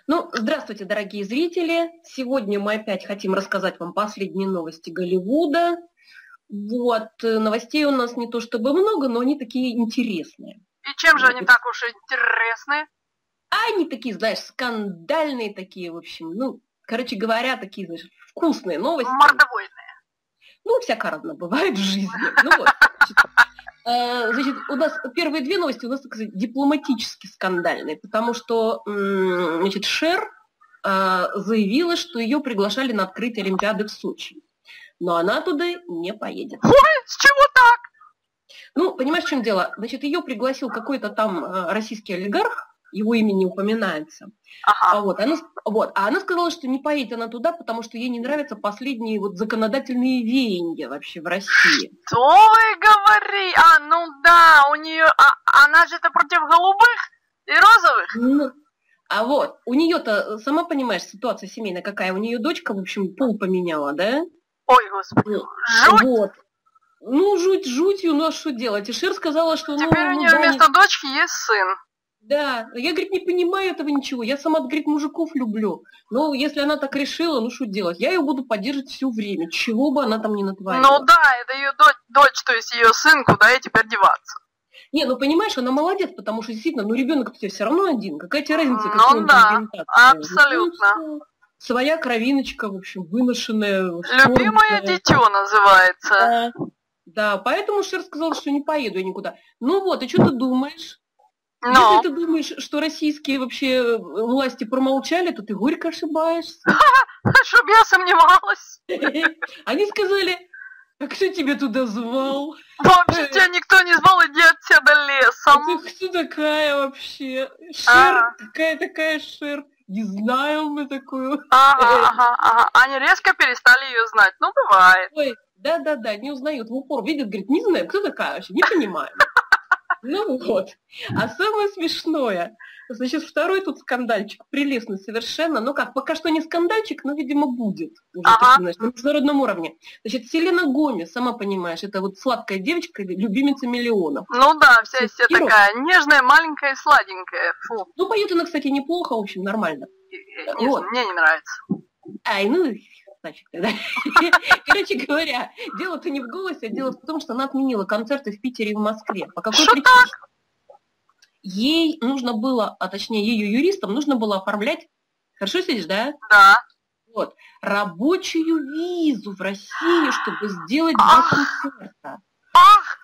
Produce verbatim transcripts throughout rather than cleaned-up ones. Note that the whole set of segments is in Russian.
Ну, здравствуйте, дорогие зрители. Сегодня мы опять хотим рассказать вам последние новости Голливуда. Вот, новостей у нас не то чтобы много, но они такие интересные. И чем же они так уж интересны? А они такие, знаешь, скандальные такие, в общем, ну, короче говоря, такие, знаешь, вкусные новости. Мордовойные. Ну, всяко разно бывает в жизни. Ну вот, значит, э, значит, у нас первые две новости у нас, так сказать, дипломатически скандальные, потому что, м, значит, Шер э, заявила, что ее приглашали на открытие Олимпиады в Сочи, но она туда не поедет. Ой, с чего так? Ну, понимаешь, в чем дело? Значит, ее пригласил какой-то там э, российский олигарх, его имя не упоминается. Ага. А, вот, она, вот, а она сказала, что не поедет она туда, потому что ей не нравятся последние вот законодательные веяния вообще в России. Что вы говорите? А, ну да, у нее, а, она же это против голубых и розовых. Ну, а вот, у нее-то, сама понимаешь, ситуация семейная какая, у нее дочка, в общем, пол поменяла, да? Ой, господи, жуть. Вот. Ну, жуть жутью, ну а что делать? И Шер сказала, что... Теперь ну, у нее да, вместо не... дочки есть сын. Да, я, говорит, не понимаю этого ничего. Я сама, говорит, мужиков люблю. Но если она так решила, ну что делать? Я ее буду поддерживать все время, чего бы она там ни натворила. Ну да, это ее дочь, дочь, то есть ее сын, куда ей теперь деваться? Не, ну понимаешь, она молодец, потому что действительно, ну ребенок у тебя все равно один. Какая тебе разница, Ну какой он да, презентация? абсолютно. Ну, своя кровиночка, в общем, выношенная. Любимое скорбная. дитё называется. Да, да, поэтому Шер сказала, что не поеду я никуда. Ну вот, и что ты думаешь? Но. Если ты думаешь, что российские вообще власти промолчали, то ты горько ошибаешься. Чтоб я сомневалась. Они сказали, а кто тебя туда звал? Вообще тебя никто не звал, иди отсюда лесом. А ты кто такая вообще? Шер? Ага. Какая такая Шер? Не знаем мы такую. Ага, ага, ага. Они резко перестали ее знать. Ну, бывает. Ой, да-да-да, не узнают. В упор видят, говорит, не знаю, кто такая вообще, не понимаем. Ну вот. А самое смешное, значит, второй тут скандальчик, прелестный совершенно, ну как, пока что не скандальчик, но, видимо, будет уже, Ага. ты знаешь, на международном уровне. Значит, Селена Гомес, сама понимаешь, это вот сладкая девочка, любимица миллионов. Ну да, вся из себя Хиро. такая нежная, маленькая и сладенькая. Фу. Ну, поет она, кстати, неплохо, в общем, нормально. Не, Вот. Мне не нравится. Ай, ну, значит, тогда. Короче говоря, дело-то не в голосе, а дело в том, что она отменила концерты в Питере и в Москве. По какой Что причине? Ей нужно было, а точнее ее юристам нужно было оформлять, хорошо сидишь, да? Да. Вот, рабочую визу в Россию, чтобы сделать два Ах. концерта. Ах,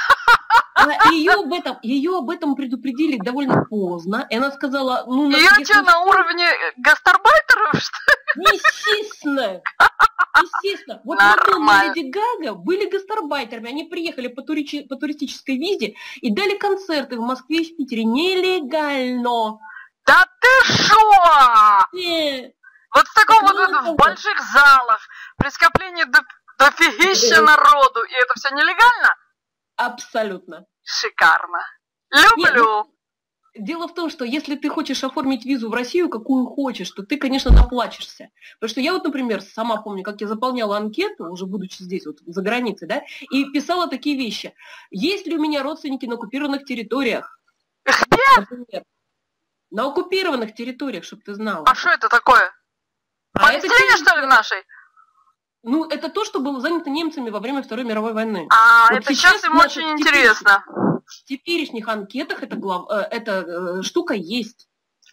А ее об этом, ее об этом предупредили довольно поздно, и она сказала, ну, на- я если что, на что, уровне гастарбайтеров, что ли? естественно, естественно. Вот Мадонна и Нормально. Леди Гага были гастарбайтерами, они приехали по, туричи- по туристической визе и дали концерты в Москве и в Питере нелегально. Да ты шо? Не, Вот в таком вот, Ну, вот в больших залах, при скоплении до, дофигища народу, и это все нелегально? абсолютно. Шикарно. Люблю. Дело в том, что если ты хочешь оформить визу в Россию, какую хочешь, то ты, конечно, наплачешься. Потому что я вот, например, сама помню, как я заполняла анкету, уже будучи здесь, вот за границей, да, и писала такие вещи. Есть ли у меня родственники на оккупированных территориях? Где? Например. На оккупированных территориях, чтобы ты знала. А что это такое? А это Палестине, те- что ли, нашей? Ну, это то, что было занято немцами во время Второй мировой войны. А, Вот это сейчас им значит, очень теперь- интересно. В теперешних анкетах эта, глав... э, эта э, штука есть.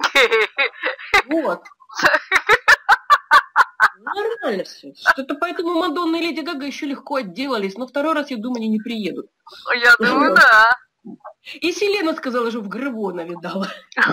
Вот. Нормально все. Что-то поэтому Мадонна и Леди Гага еще легко отделались, но второй раз, я думаю, они не приедут. Я думаю, да. И Селена сказала, что в гробу она видала.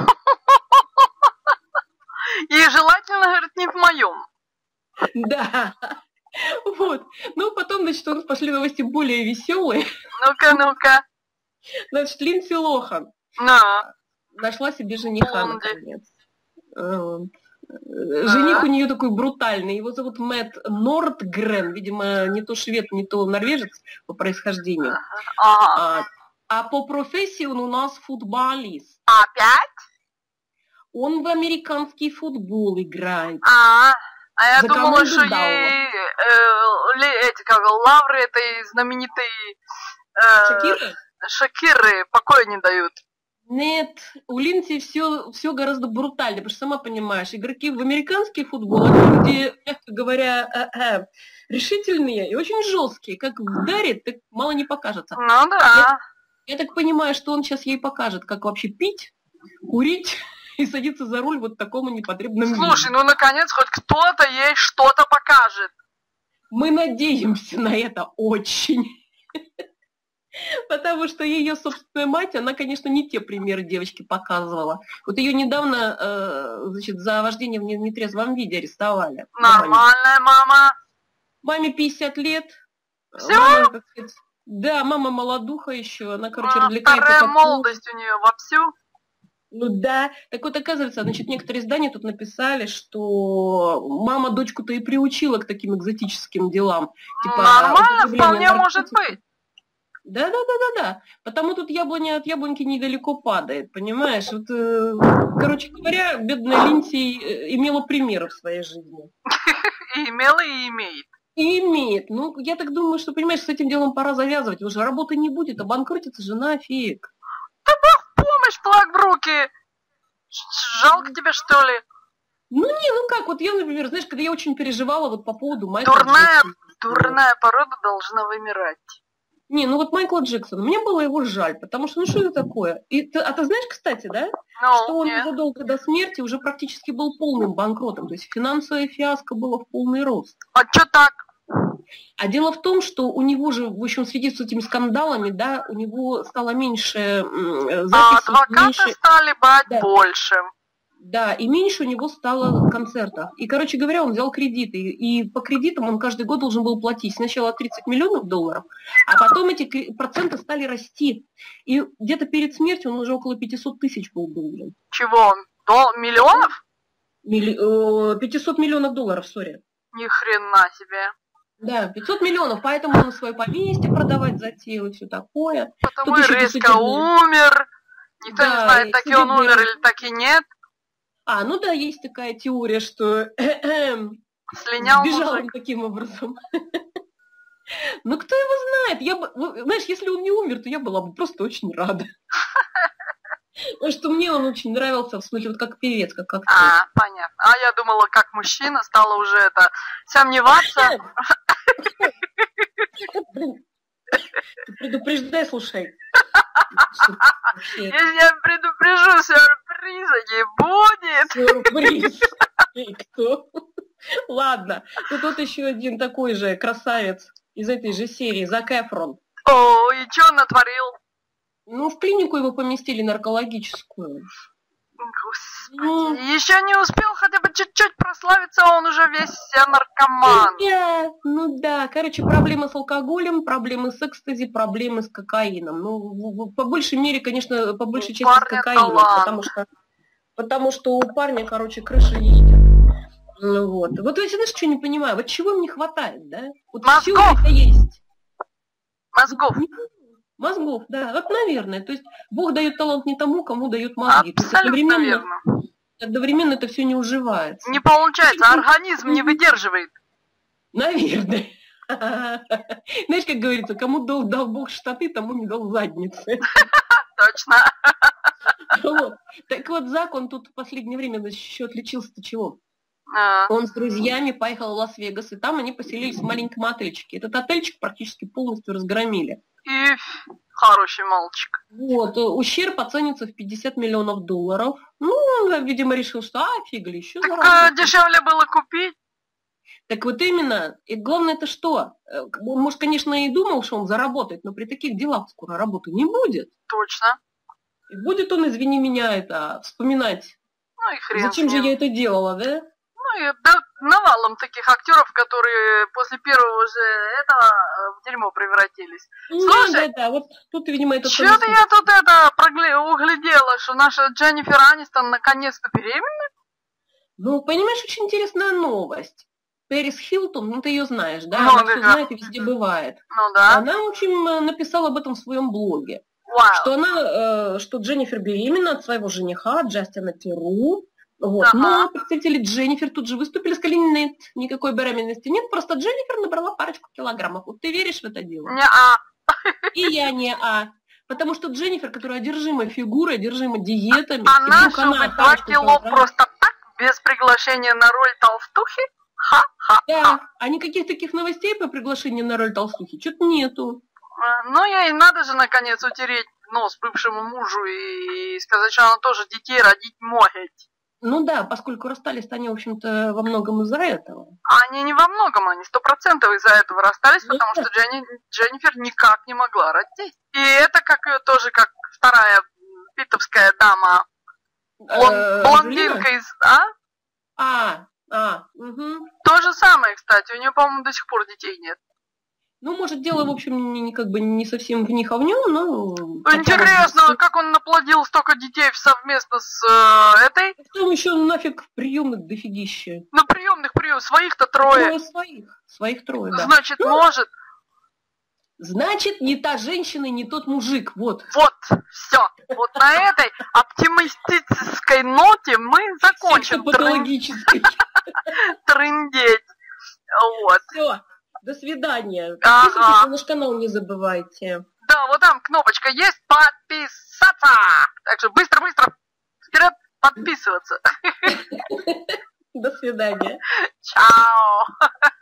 И желательно, говорит, не в моем. Да. Вот. Ну, потом, значит, у нас пошли новости более веселые. Ну-ка, ну-ка. Значит, Линдси Лохан На. нашла себе жениха, Блонди. наконец. Вот. Жених у нее такой брутальный. Его зовут Мэтт Нортгрен. Видимо, не то швед, не то норвежец по происхождению. Ага. А, а по профессии он у нас футболист. Опять? Он в американский футбол играет. А, а я За думала, команду что Даула. ей э, ли- эти, как лавры этой знаменитой э, Шакира? Шакиры покоя не дают. Нет, у Линдси все, все гораздо брутальнее, потому что, сама понимаешь, игроки в американский футбол, они люди, мягко говоря, э-э, решительные и очень жесткие. Как вдарит, так мало не покажется. Ну да. Я, я так понимаю, что он сейчас ей покажет, как вообще пить, курить и садиться за руль вот такому непотребному виду. Слушай, ну наконец хоть кто-то ей что-то покажет. Мы надеемся на это очень. Потому что ее собственная мать, она, конечно, не те примеры девочки показывала. Вот ее недавно, э, значит, за вождение в нетрезвом виде арестовали. Нормальная мама. Маме пятьдесят лет. Все? Мама, так сказать, да, мама молодуха еще. Она, короче, а, развлекается. Вторая как молодость у нее вовсю. Ну да. Так вот, оказывается, значит, некоторые издания тут написали, что мама дочку-то и приучила к таким экзотическим делам. Типа, нормально, вполне может быть. Да, да, да, да, да. Потому тут яблоня от яблоньки недалеко падает, понимаешь? Вот, э, короче говоря, бедная Линдси имела примеры в своей жизни. И имела, и имеет. И имеет. Ну, я так думаю, что, понимаешь, с этим делом пора завязывать. Уже работы не будет, обанкротится жена, фиг. Да бог помощь, флаг в руки. Жалко тебе, что ли? Ну, не, ну как, вот я, например, знаешь, когда я очень переживала вот по поводу Майкла Дурная, Джексона. дурная порода должна вымирать. Не, ну вот Майкла Джексона, мне было его жаль, потому что, ну что это такое? И ты, а ты знаешь, кстати, да, no, что он нет. задолго до смерти уже практически был полным банкротом, то есть финансовая фиаско было в полный рост. А чё так? А дело в том, что у него же, в общем, в связи с этими скандалами, да, у него стало меньше записей. А адвокаты меньше... стали брать да. больше. Да, и меньше у него стало концертов. И, короче говоря, он взял кредиты. И по кредитам он каждый год должен был платить сначала тридцать миллионов долларов, а потом эти проценты стали расти. И где-то перед смертью он уже около пятьсот тысяч был должен. Чего? До миллионов? Милли... пятьсот миллионов долларов, сори. Ни хрена себе. Да, пятьсот миллионов, поэтому он свое поместье продавать затеял и все такое. Потому и резко умер. Никто да, не знает, так и он умер или так и нет. А, ну да, есть такая теория, что слинял сбежал мужик. он таким образом. Ну, кто его знает? Я бы, знаешь, если он не умер, то я была бы просто очень рада. Потому что мне он очень нравился, в смысле, вот как певец, как актер. А, понятно. А я думала, как мужчина, стала уже это сомневаться. Ты предупреждай, слушай. Если я предупрежу, сюрприза не будет. Сюрприз. И кто? Ладно. Тут вот еще один такой же красавец из этой же серии, Зак Эфрон. О, и что он натворил? Ну, в клинику его поместили наркологическую. Господи, ну, еще не успел хотя бы чуть-чуть прославиться, он уже весь наркоман. Да, ну да, короче, проблемы с алкоголем, проблемы с экстази, проблемы с кокаином. Ну, по большей мере, конечно, по большей части с кокаином, потому что, потому что у парня, короче, крыша едет. Ну, вот. Вот я, знаешь, что не понимаю, вот чего им не хватает, да? Вот мозгов. Это есть. Мозгов. Мозгов, да, вот, наверное. То есть Бог дает талант не тому, кому дает мозги. Абсолютно одновременно, верно. Одновременно это все не уживается. Не получается, организм не выдерживает. Наверное. Знаешь, как говорится, кому дал, дал Бог штаны, тому не дал задницы. Точно. Вот. Так вот, Зак, он тут в последнее время еще отличился-то чего? А. Он с друзьями поехал в Лас-Вегас, и там они поселились в маленьком отельчике. Этот отельчик практически полностью разгромили. И хороший мальчик. Вот, ущерб оценится в пятьдесят миллионов долларов. Ну, он, видимо, решил, что а, фиг ли, еще так а, дешевле было купить. Так вот именно. И главное это что? Он, может, конечно, и думал, что он заработает, но при таких делах скоро работы не будет. Точно. И будет он, извини меня, это вспоминать. Ну и хрен. Зачем же я это делала, да? Ну и да, навалом таких актеров, которые после первого же этого в дерьмо превратились. Ну, слушай, да, да, вот тут, видимо, это... Что-то я тут это прогля... углядела, что наша Дженнифер Анистон наконец-то беременна. Ну, понимаешь, очень интересная новость. Пэрис Хилтон, ну ты ее знаешь, да? Ну, она да, все да. знает и везде бывает. Ну да. Она, в общем, написала об этом в своем блоге. Wow. Что она, э, что Дженнифер беременна от своего жениха, Джастина Теру. Вот. Ага. Но представители Дженнифер тут же выступили, сказали, нет, никакой беременности нет, просто Дженнифер набрала парочку килограммов. Вот ты веришь в это дело? Не-а. И я не а. Потому что Дженнифер, которая одержима фигурой, одержима диетами. Она, чтобы два кило просто так, без приглашения на роль толстухи? Ха-ха-ха. Да, а никаких таких новостей по приглашению на роль толстухи что-то нету. Ну, ей надо же, наконец, утереть нос бывшему мужу и сказать, что она тоже детей родить может. Ну да, поскольку расстались-то они, в общем-то, во многом из-за этого. Они не во многом, они сто процентов из-за этого расстались, ну, потому да. что Дженни, Дженнифер никак не могла родить. И это как тоже, как вторая питовская дама, блон, э, блондинка из... А? А, а, угу. То же самое, кстати, у нее, по-моему, до сих пор детей нет. Ну, может, дело, в общем, не, как бы не совсем в них, а в нем, но... Интересно, хотя... как он наплодил столько детей совместно с э, этой? Там еще нафиг приемных дофигища. Ну, приемных прием, своих-то трое. Трое своих, своих трое, да. Значит, ну, может. Значит, не та женщина, не тот мужик, вот. Вот, все. Вот на этой оптимистической ноте мы закончим. Патологической. Трындеть. Вот. Все. До свидания. Подписывайтесь ага. на наш канал, не забывайте. Да, вот там кнопочка есть подписаться. Так что быстро-быстро вперед подписываться. До свидания. Чао.